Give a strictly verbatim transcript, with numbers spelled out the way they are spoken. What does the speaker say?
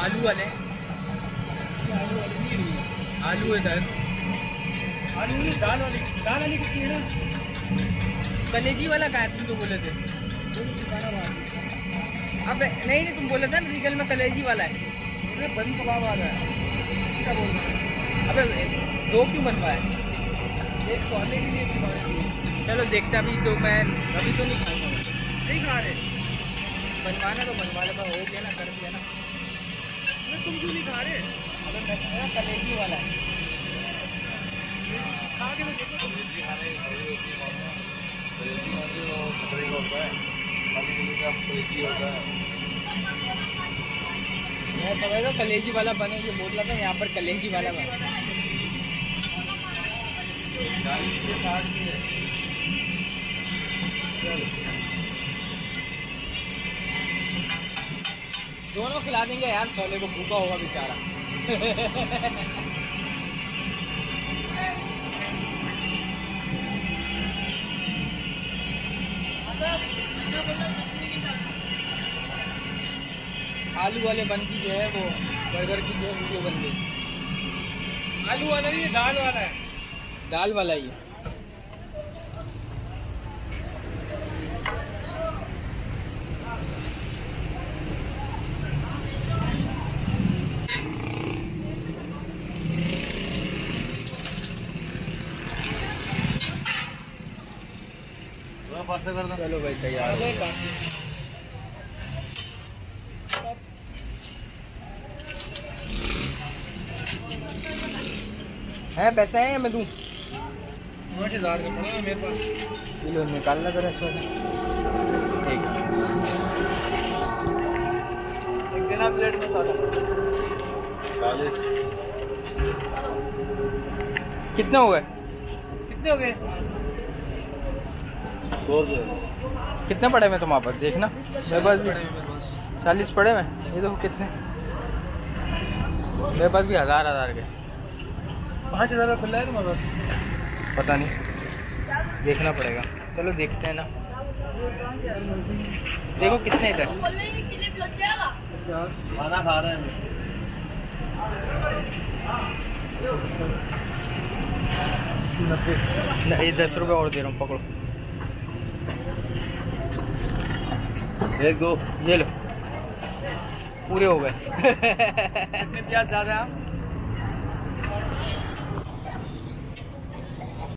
आलू वाले आलू है दाल आलू नहीं दाल वाली दाल वाली कितनी है ना कलेजी वाला कहा है तुम तो बोले थे अब नहीं नहीं तुम बोले थे ना रीगल में कलेजी वाला है बड़ी कबाब आ रहा है इसका बोल रहा है अबे दो क्यों बनवाए एक सोने के लिए चलो देखता भी तो मैं अभी तो नहीं खाऊंगा नहीं खा रहे बनवाना तो बनवा ले हो गया ना कर दिया ना तुम क्यों नहीं खा रहे अबे मैं खा रहा कलेजी वाला है खा के मैं देखो कलेजी खा रहे कलेजी खतरे का होता है कलेजी होता है मैं समझ रहा कलेजी वाला बने ये बोल रहा था यहाँ पर कलेजी वाला बना दोनों खिला देंगे यार छोले को भूखा होगा बेचारा आलू वाले बनती जो है वो बर्गर की जो वीडियो बन गई आलू वाला नहीं दाल वाला है दाल वाला ही है चलो भाई तैयार है पैसे हैं या मैं दूँ आठ हज़ार का पड़ा मेरे पास किलो निकालना करें इसमें से ठीक एक देना प्लेट में सादा चालीस कितने हो गए कितने हो गए सौ कितने पड़े में तुम्हारे पास देखना मेरे पास भी चालीस पड़े में ये देखो कितने मेरे पास भी हज़ार हज़ार के पाँच हज़ार का खुला है तुम्हारे पास पता नहीं देखना पड़ेगा चलो देखते हैं ना देखो कितने इधर खाना खा रहे हैं नहीं दस रुपये और दे रहा हूँ पकड़ो एक दो ये लो पूरे हो गए कितने प्याज ज़्यादा है